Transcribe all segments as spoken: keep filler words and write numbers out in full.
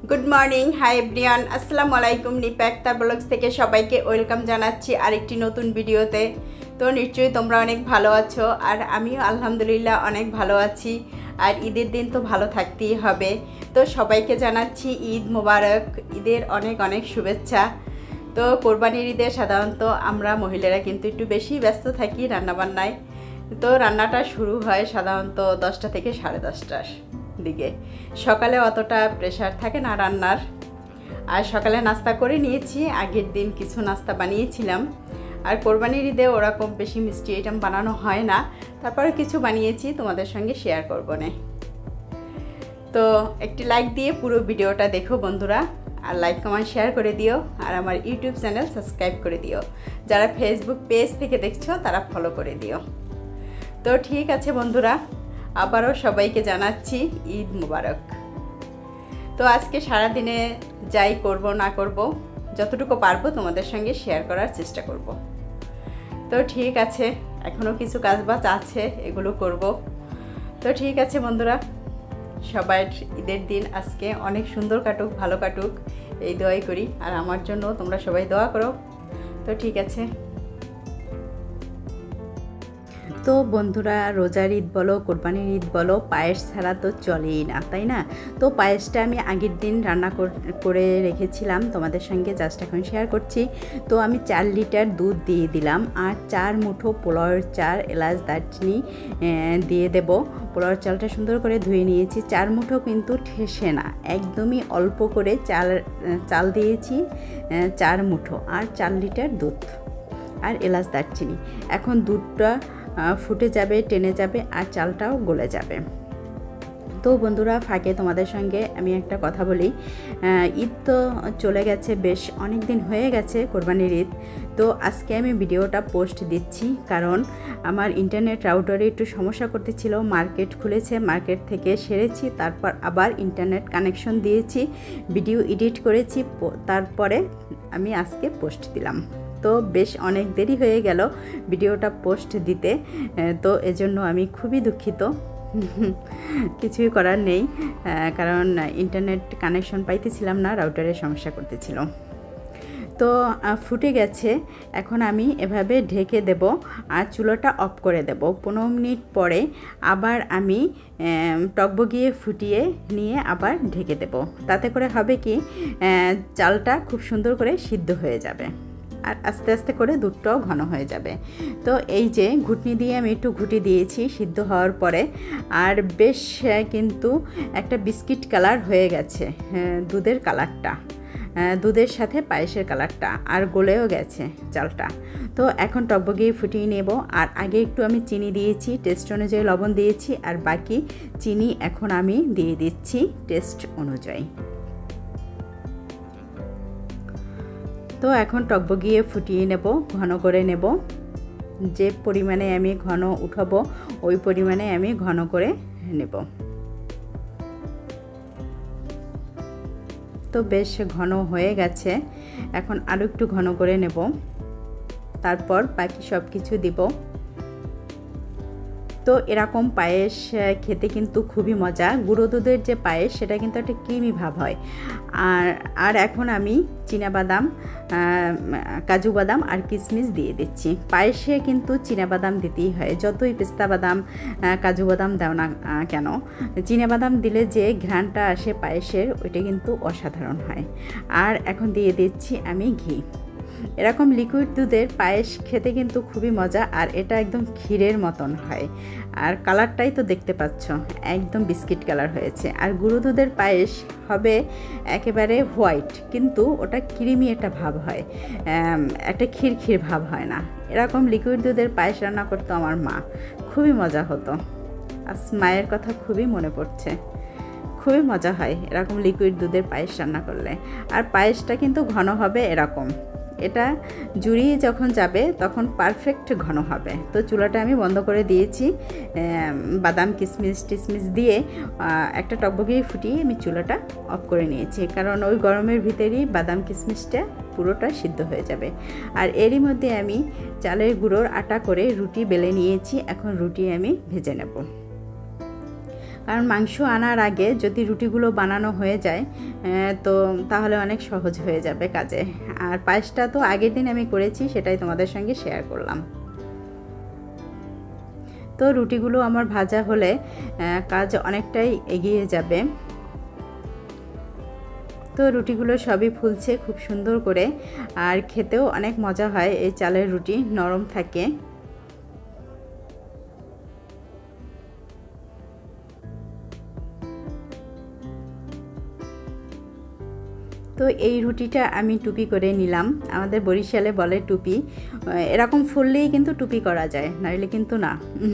Good morning, hi everyone, আসসালামু আলাইকুম। Nipa Akter blogs থেকে সবাইকে ওয়েলকাম জানাচ্ছি আরেকটি নতুন ভিডিওতে। তো নিশ্চয়ই তোমরা অনেক ভালো আছো, আর আমিও আলহামদুলিল্লাহ অনেক ভালো আছি। আর ঈদের দিন তো ভালো থাকতেই হবে। তো সবাইকে জানাচ্ছি ঈদ মোবারক, ঈদের অনেক অনেক শুভেচ্ছা। তো কোরবানির ঈদে সাধারণত আমরা মহিলারা কিন্তু একটু বেশি ব্যস্ত থাকি রান্নাবান্নায়। তো রান্নাটা শুরু হয় সাধারণত দশটা থেকে সাড়ে দশটার দিকে। সকালে অতটা প্রেশার থাকে না রান্নার। আর সকালে নাস্তা করে নিয়েছি, আগের দিন কিছু নাস্তা বানিয়েছিলাম। আর কোরবানির ঈদে ওরকম বেশি মিষ্টি আইটেম বানানো হয় না, তারপরে কিছু বানিয়েছি, তোমাদের সঙ্গে শেয়ার করবো না। তো একটি লাইক দিয়ে পুরো ভিডিওটা দেখো বন্ধুরা, আর লাইক কমেন্ট শেয়ার করে দিও, আর আমার ইউটিউব চ্যানেল সাবস্ক্রাইব করে দিও। যারা ফেসবুক পেজ থেকে দেখছো তারা ফলো করে দিও। তো ঠিক আছে বন্ধুরা, আবারও সবাইকে জানাচ্ছি ঈদ মোবারক। তো আজকে সারা দিনে যাই করব না করব, যতটুকু পারবো তোমাদের সঙ্গে শেয়ার করার চেষ্টা করব। তো ঠিক আছে, এখনও কিছু কাজবাজ আছে, এগুলো করব। তো ঠিক আছে বন্ধুরা, সবার ঈদের দিন আজকে অনেক সুন্দর কাটুক, ভালো কাটুক, এই দোয়াই করি। আর আমার জন্য তোমরা সবাই দোয়া করো। তো ঠিক আছে। তো বন্ধুরা, রোজার ঈদ বলো, কোরবানির ঈদ বলো, পায়েস ছাড়া তো চলেই না, তাই না? তো পায়েসটা আমি আগের দিন রান্না করে রেখেছিলাম, তোমাদের সঙ্গে জাস্ট এখন শেয়ার করছি। তো আমি চার লিটার দুধ দিয়ে দিলাম, আর চার মুঠো পোলাওয়ের চাল, এলাচ, দারচিনি দিয়ে দেব। পোলাওয়ের চালটা সুন্দর করে ধুয়ে নিয়েছি। চার মুঠো কিন্তু ঠেসে না, একদমই অল্প করে চাল চাল দিয়েছি, চার মুঠো, আর চার লিটার দুধ, আর এলাচ, দারচিনি। এখন দুধটা ফুটে যাবে, টেনে যাবে, আর চালটাও গলে যাবে। তো বন্ধুরা, ফাঁকে তোমাদের সঙ্গে আমি একটা কথা বলি। ঈদ তো চলে গেছে, বেশ অনেক দিন হয়ে গেছে কোরবানির ঈদ। তো আজকে আমি ভিডিওটা পোস্ট দিচ্ছি, কারণ আমার ইন্টারনেট রাউটারে একটু সমস্যা করতেছিল। মার্কেট খুলেছে, মার্কেট থেকে সেরেছি, তারপর আবার ইন্টারনেট কানেকশন দিয়েছি, ভিডিও এডিট করেছি, তারপরে আমি আজকে পোস্ট দিলাম। তো বেশ অনেক দেরি হয়ে গেল ভিডিওটা পোস্ট দিতে। তো এজন্য আমি খুবই দুঃখিত, কিছুই করার নেই, কারণ ইন্টারনেট কানেকশন পাইতেছিলাম না, রাউটারের সমস্যা করতেছিল। তো ফুটে গেছে, এখন আমি এভাবে ঢেকে দেব, আর চুলাটা অফ করে দেব। পনেরো মিনিট পরে আবার আমি টকবগিয়ে ফুটিয়ে নিয়ে আবার ঢেকে দেব। তাতে করে হবে কি, চালটা খুব সুন্দর করে সিদ্ধ হয়ে যাবে, আর আস্তে আস্তে করে দুধটাও ঘন হয়ে যাবে। তো এই যে ঘুটনি দিয়ে আমি একটু ঘুটি দিয়েছি সিদ্ধ হওয়ার পরে, আর বেশ কিন্তু একটা বিস্কিট কালার হয়ে গেছে দুধের কালারটা, দুধের সাথে পায়েসের কালারটা, আর গলেও গেছে চালটা। তো এখন টকবগিয়ে ফুটিয়ে নেব। আর আগে একটু আমি চিনি দিয়েছি, টেস্ট অনুযায়ী লবণ দিয়েছি, আর বাকি চিনি এখন আমি দিয়ে দিচ্ছি টেস্ট অনুযায়ী। তো এখন টকবগিয়ে ফুটিয়ে নেব, ঘন করে নেব। যে পরিমাণে আমি ঘন উঠাবো ওই পরিমাণে আমি ঘন করে নেব। তো বেশ ঘন হয়ে গেছে, এখন আরও একটু ঘন করে নেব, তারপর বাকি সব কিছু দিব। তো এরকম পায়েস খেতে কিন্তু খুবই মজা। গুঁড়ো দুধের যে পায়েস, সেটা কিন্তু একটা ক্রিমি ভাব হয়। আর আর এখন আমি চীনাবাদাম, কাজু বাদাম আর কিশমিশ দিয়ে দিচ্ছি। পায়েসে কিন্তু চীনাবাদাম দিতেই হয়, যতই পেস্তা বাদাম, কাজু বাদাম দাও না কেন, চীনাবাদাম দিলে যে ঘ্রাণটা আসে পায়েসের, ওইটা কিন্তু অসাধারণ হয়। আর এখন দিয়ে দিচ্ছি আমি ঘি। এরকম লিকুইড দুধের পায়েস খেতে কিন্তু খুবই মজা, আর এটা একদম ক্ষীরের মতন হয়। আর কালারটাই তো দেখতে পাচ্ছ, একদম বিস্কিট কালার হয়েছে। আর গুঁড়ো দুধের পায়েস হবে একেবারে হোয়াইট, কিন্তু ওটা ক্রিমি একটা ভাব হয়, একটা ক্ষীর ক্ষীর ভাব হয় না। এরকম লিকুইড দুধের পায়েস রান্না করতো আমার মা, খুবই মজা হতো। আজ মায়ের কথা খুবই মনে পড়ছে, খুবই মজা হয় এরকম লিকুইড দুধের পায়েস রান্না করলে। আর পায়েসটা কিন্তু ঘন হবে এরকম, এটা জুড়িয়ে যখন যাবে তখন পারফেক্ট ঘন হবে। তো চুলাটা আমি বন্ধ করে দিয়েছি, বাদাম কিশমিশ টিশমিশ দিয়ে একটা টকবগিয়ে ফুটিয়ে আমি চুলাটা অফ করে নিয়েছি, কারণ ওই গরমের ভিতরেই বাদাম কিশমিশটা পুরোটা সিদ্ধ হয়ে যাবে। আর এরই মধ্যে আমি চালের গুঁড়োর আটা করে রুটি বেলে নিয়েছি, এখন রুটি আমি ভেজে নেব। কারণ মাংস আনার আগে যদি রুটিগুলো বানানো হয়ে যায় তো তাহলে অনেক সহজ হয়ে যাবে কাজে। আর পায়েসটা তো আগের দিন আমি করেছি, সেটাই তোমাদের সঙ্গে শেয়ার করলাম। তো রুটিগুলো আমার ভাজা হলে কাজ অনেকটাই এগিয়ে যাবে। তো রুটিগুলো সবই ফুলছে খুব সুন্দর করে, আর খেতেও অনেক মজা হয়। এই চালের রুটি নরম থাকে। তো এই রুটিটা আমি টুপি করে নিলাম। আমাদের বরিশালে বলে টুপি। এরকম ফুললেই কিন্তু টুপি করা যায়, নাহলে কিন্তু না।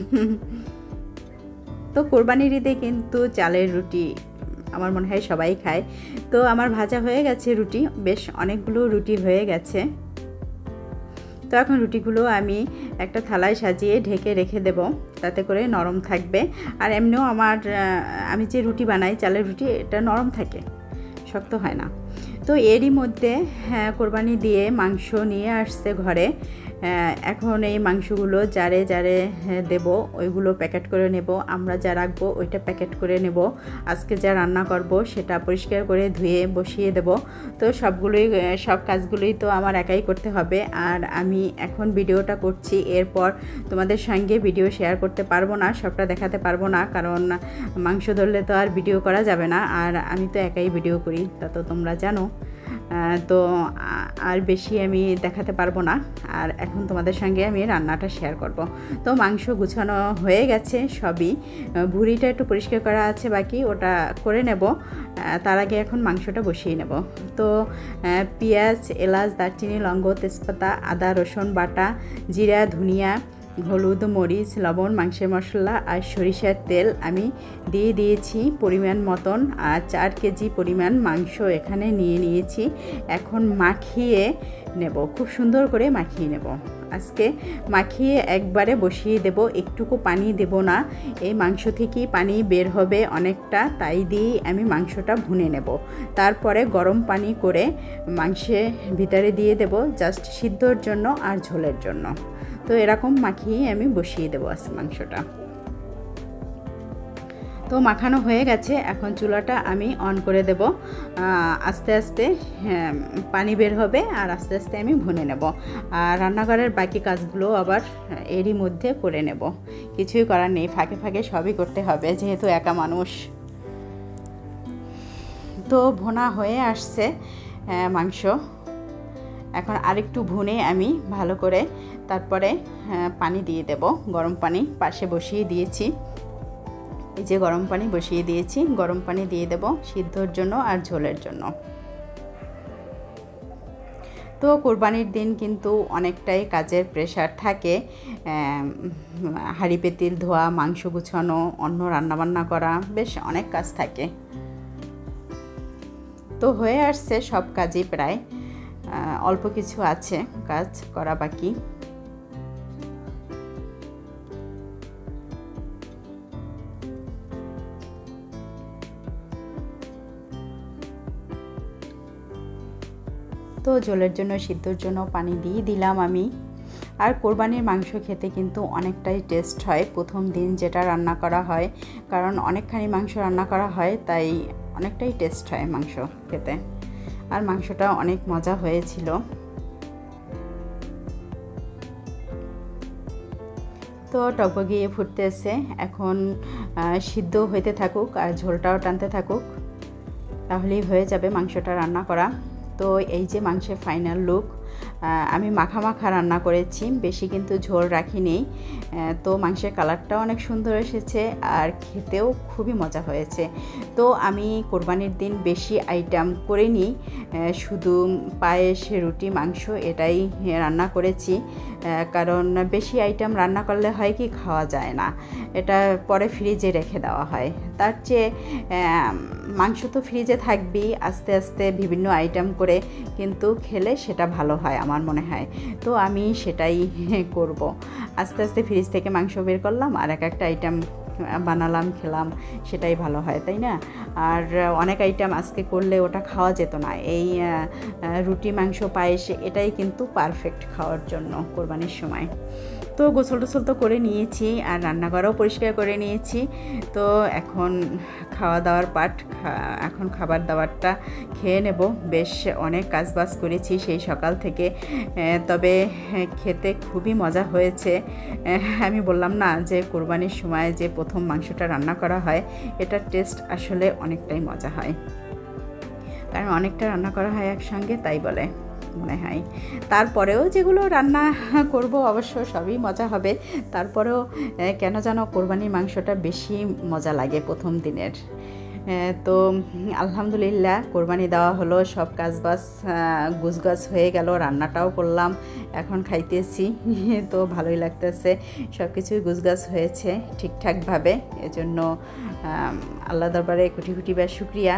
তো কোরবানির ঈদে কিন্তু চালের রুটি আমার মনে হয় সবাই খায়। তো আমার ভাজা হয়ে গেছে রুটি, বেশ অনেকগুলো রুটি হয়ে গেছে। তো এখন রুটিগুলো আমি একটা থালায় সাজিয়ে ঢেকে রেখে দেব, তাতে করে নরম থাকবে। আর এমনিও আমার আমি যে রুটি বানাই চালের রুটি, এটা নরম থাকে, শক্ত হয় না। তো এরই মধ্যে হ্যাঁ কোরবানি দিয়ে মাংস নিয়ে আসছে ঘরে। এখন এই মাংসগুলো যারে যারে দেব ওইগুলো প্যাকেট করে নেব। আমরা যা রাখবো ওইটা প্যাকেট করে নেব। আজকে যা রান্না করব সেটা পরিষ্কার করে ধুয়ে বসিয়ে দেব। তো সবগুলোই সব কাজগুলোই তো আমার একাই করতে হবে। আর আমি এখন ভিডিওটা করছি, এরপর তোমাদের সঙ্গে ভিডিও শেয়ার করতে পারবো না, সবটা দেখাতে পারবো না, কারণ মাংস ধরলে তো আর ভিডিও করা যাবে না। আর আমি তো একাই ভিডিও করি, তা তো তোমরা জানো। তো আর বেশি আমি দেখাতে পারবো না। আর এখন তোমাদের সঙ্গে আমি রান্নাটা শেয়ার করব। তো মাংস গুছানো হয়ে গেছে সবই, ভুঁড়িটা একটু পরিষ্কার করা আছে বাকি, ওটা করে নেব। তার আগে এখন মাংসটা বসিয়ে নেব। তো পেঁয়াজ, এলাচ, দারচিনি, লবঙ্গ, তেজপাতা, আদা রসুন বাটা, জিরা, ধনিয়া, হলুদ, মরিচ, লবণ, মাংসের মশলা আর সরিষার তেল আমি দিয়ে দিয়েছি পরিমাণ মতন। আর চার কেজি পরিমাণ মাংস এখানে নিয়ে নিয়েছি। এখন মাখিয়ে নেব, খুব সুন্দর করে মাখিয়ে নেব। আজকে মাখিয়ে একবারে বসিয়ে দেব, একটুকু পানি দেব না। এই মাংস থেকেই পানি বের হবে অনেকটা, তাই দিয়েই আমি মাংসটা ভুনে নেব। তারপরে গরম পানি করে মাংসের ভিতরে দিয়ে দেব, জাস্ট সিদ্ধর জন্য আর ঝোলের জন্য। তো এরকম মাখিয়ে আমি বসিয়ে দেবো আজকে মাংসটা। তো মাখানো হয়ে গেছে, এখন চুলাটা আমি অন করে দেব। আস্তে আস্তে পানি বের হবে আর আস্তে আস্তে আমি ভুনে নেব। আর রান্নাঘরের বাকি কাজগুলো আবার এরই মধ্যে করে নেব, কিছুই করার নেই, ফাঁকে ফাঁকে সবই করতে হবে যেহেতু একা মানুষ। তো ভুনা হয়ে আসছে মাংস, এখন আরেকটু ভুনে আমি ভালো করে তারপরে পানি দিয়ে দেব। গরম পানি পাশে বসিয়ে দিয়েছি, এই যে গরম পানি বসিয়ে দিয়েছি, গরম পানি দিয়ে দেব সিদ্ধর জন্য আর ঝোলের জন্য। তো কোরবানির দিন কিন্তু অনেকটাই কাজের প্রেশার থাকে, হাঁড়ি পেতিল ধোয়া, মাংস গুছানো, অন্য রান্নাবান্না করা, বেশ অনেক কাজ থাকে। তো হয়ে আসছে সব কাজই প্রায়, অল্প কিছু আছে কাজ করা বাকি। তো ঝোলের জন্য সিদ্ধর জন্য পানি দিয়ে দিলাম আমি। আর কোরবানির মাংস খেতে কিন্তু অনেকটাই টেস্ট হয় প্রথম দিন যেটা রান্না করা হয়, কারণ অনেকখানি মাংস রান্না করা হয়, তাই অনেকটাই টেস্ট হয় মাংস খেতে। আর মাংসটা অনেক মজা হয়েছিল। তো টকবগিয়ে ফুটতেছে, এখন সিদ্ধ হইতে থাকুক আর ঝোলটাও টানতে থাকুক, তাহলেই হয়ে যাবে মাংসটা রান্না করা। তো এই যে মাংসের ফাইনাল লুক, আমি মাখা মাখা রান্না করেছি, বেশি কিন্তু ঝোল রাখিনি। তো মাংসের কালারটাও অনেক সুন্দর এসেছে আর খেতেও খুবই মজা হয়েছে। তো আমি কোরবানির দিন বেশি আইটেম করিনি, শুধু পায়েস, রুটি, মাংস এটাই রান্না করেছি, কারণ বেশি আইটেম রান্না করলে হয় কি খাওয়া যায় না, এটা পরে ফ্রিজে রেখে দেওয়া হয়। তার চেয়ে মাংস তো ফ্রিজে থাকবেই, আস্তে আস্তে বিভিন্ন আইটেম করে কিন্তু খেলে সেটা ভালো হয় আমার মনে হয়। তো আমি সেটাই করব, আস্তে আস্তে ফ্রিজ থেকে মাংস বের করলাম আর এক একটা আইটেম বানালাম, খেলাম, সেটাই ভালো হয়, তাই না? আর অনেক আইটেম আজকে করলে ওটা খাওয়া যেত না। এই রুটি, মাংস, পায়েস এটাই কিন্তু পারফেক্ট খাওয়ার জন্য কোরবানির সময়। তো গোসল টোসল তো করে নিয়েছি আর রান্নাঘরও পরিষ্কার করে নিয়েছি। তো এখন খাওয়া দাওয়ার পাট, এখন খাবার দাবারটা খেয়ে নেব। বেশ অনেক কাজবাজ করেছি সেই সকাল থেকে, তবে খেতে খুবই মজা হয়েছে। আমি বললাম না যে কোরবানির সময় যে প্রথম মাংসটা রান্না করা হয়, এটার টেস্ট আসলে অনেকটাই মজা হয়, কারণ অনেকটা রান্না করা হয় একসঙ্গে, তাই বলে মনে হয়। তারপরেও যেগুলো রান্না করব অবশ্য সবই মজা হবে, তারপরেও কেন যেন কোরবানির মাংসটা বেশি মজা লাগে প্রথম দিনের। তো আলহামদুলিল্লাহ কোরবানি দেওয়া হলো, সব কাজবাজ গুছগাছ হয়ে গেল, রান্নাটাও করলাম, এখন খাইতেছি। তো ভালোই লাগতেছে, সব কিছুই গুছগাছ হয়েছে ঠিকঠাকভাবে, এজন্য আল্লাহ দরবারে কোটি কোটি বার শুকরিয়া।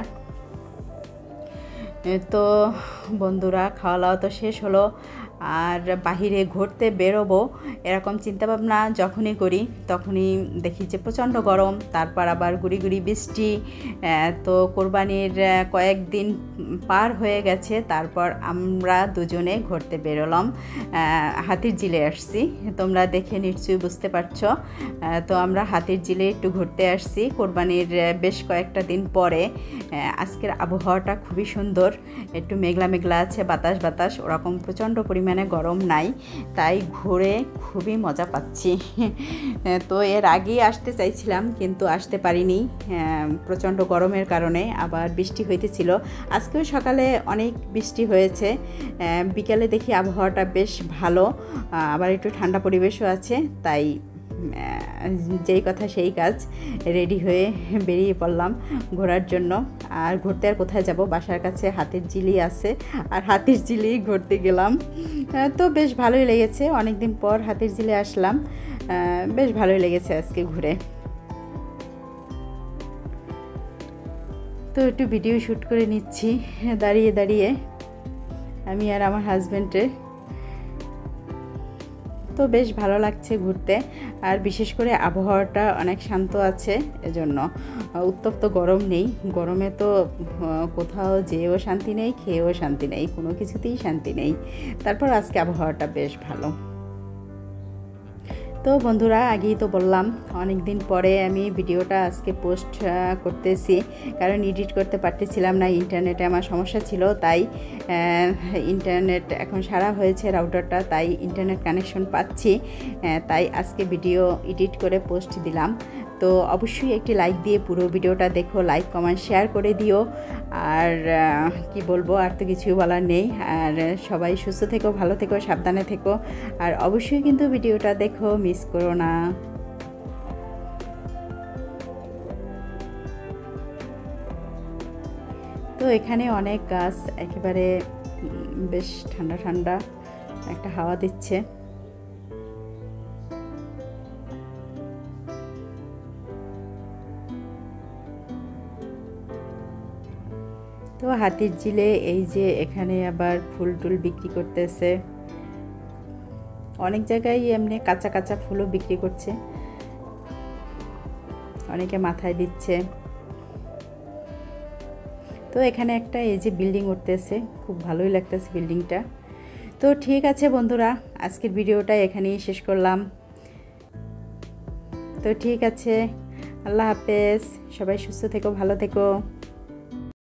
তো বন্ধুরা খাওয়া দাওয়া তো শেষ হলো, আর বাহিরে ঘুরতে বেরোবো এরকম চিন্তাভাবনা যখনই করি তখনই দেখি যে প্রচণ্ড গরম, তারপর আবার গুড়ি গুড়ি বৃষ্টি। তো কোরবানির কয়েকদিন পার হয়ে গেছে, তারপর আমরা দুজনে ঘুরতে বেরোলাম, হাতির ঝিলে আসছি। তোমরা দেখে নিশ্চয়ই বুঝতে পারছো। তো আমরা হাতির ঝিলে একটু ঘুরতে আসছি কোরবানির বেশ কয়েকটা দিন পরে। আজকের আবহাওয়াটা খুবই সুন্দর, একটু মেঘলা মেঘলা আছে, বাতাস বাতাস, ওরকম প্রচণ্ড পরিমাণে গরম নাই, তাই ঘুরে খুবই মজা পাচ্ছি। তো এর আগেই আসতে চাইছিলাম কিন্তু আসতে পারিনি প্রচণ্ড গরমের কারণে, আবার বৃষ্টি হইতেছিল। আজকেও সকালে অনেক বৃষ্টি হয়েছে, বিকালে দেখি আবহাওয়াটা বেশ ভালো, আবার একটু ঠান্ডা পরিবেশও আছে, তাই যেই কথা সেই কাজ, রেডি হয়ে বেরিয়ে পড়লাম ঘোরার জন্য। আর ঘুরতে আর কোথায় যাব, বাসার কাছে হাতির ঝিলি আছে, আর হাতির ঝিলি ঘুরতে গেলাম। তো বেশ ভালোই লেগেছে, অনেক দিন পর হাতির ঝিলে আসলাম, বেশ ভালোই লেগেছে আজকে ঘুরে। তো একটু ভিডিও শ্যুট করে নিচ্ছি দাঁড়িয়ে দাঁড়িয়ে, আমি আর আমার হাজব্যান্ডের। তো বেশ ভালো লাগছে ঘুরতে, আর বিশেষ করে আবহাওয়াটা অনেক শান্ত আছে, এজন্য উত্তপ্ত গরম নেই। গরমে তো কোথাও যেয়েও শান্তি নেই, খেয়েও শান্তি নেই, কোনো কিছুতেই শান্তি নেই। তারপর আজকে আবহাওয়াটা বেশ ভালো। তো বন্ধুরা আগেই তো বললাম অনেক দিন পরে আমি ভিডিওটা আজকে পোস্ট করতেছি, কারণ এডিট করতে পারতেছিলাম না, ইন্টারনেটে আমার সমস্যা ছিল, তাই ইন্টারনেট এখন সারা হয়েছে রাউটারটা, তাই ইন্টারনেট কানেকশন পাচ্ছি, তাই আজকে ভিডিও এডিট করে পোস্ট দিলাম। তো অবশ্যই একটি লাইক দিয়ে পুরো ভিডিওটা দেখো, লাইক কমেন্ট শেয়ার করে দিও। আর কি বলবো, আর তো কিছুই বলার নেই। আর সবাই সুস্থ থেকো, ভালো থেকো, সাবধানে থেকো, আর অবশ্যই কিন্তু ভিডিওটা দেখো, মিস করো না। তো এখানে অনেক গাছ, একেবারে বেশ ঠান্ডা ঠান্ডা একটা হাওয়া দিচ্ছে। তো হাতির ঝিলে এই যে এখানে আবার ফুল টুল বিক্রি করতেছে, অনেক জায়গায় এমনি কাঁচা কাঁচা ফুলও বিক্রি করছে, অনেকে মাথায় দিচ্ছে। তো এখানে একটা এই যে বিল্ডিং উঠতেছে, খুব ভালোই লাগতেছে বিল্ডিংটা। তো ঠিক আছে বন্ধুরা, আজকের ভিডিওটা এখানেই শেষ করলাম। তো ঠিক আছে, আল্লাহ হাফেজ, সবাই সুস্থ থেকো, ভালো থেকো।